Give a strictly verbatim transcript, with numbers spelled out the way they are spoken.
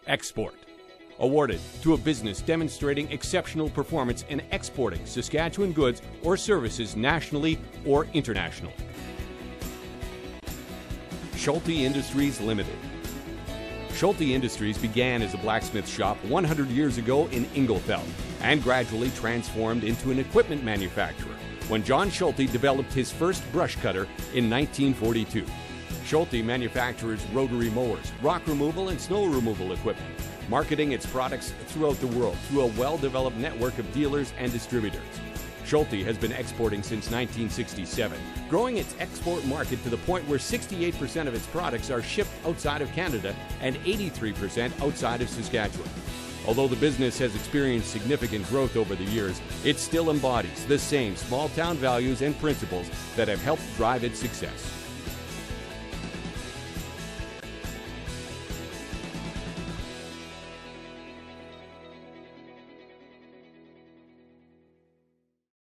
Export. Awarded to a business demonstrating exceptional performance in exporting Saskatchewan goods or services nationally or internationally. Schulte Industries Limited. Schulte Industries began as a blacksmith shop one hundred years ago in Inglefeld and gradually transformed into an equipment manufacturer when John Schulte developed his first brush cutter in nineteen forty-two. Schulte manufactures rotary mowers, rock removal, and snow removal equipment, marketing its products throughout the world through a well-developed network of dealers and distributors. Schulte has been exporting since nineteen sixty-seven, growing its export market to the point where sixty-eight percent of its products are shipped outside of Canada and eighty-three percent outside of Saskatchewan. Although the business has experienced significant growth over the years, it still embodies the same small-town values and principles that have helped drive its success.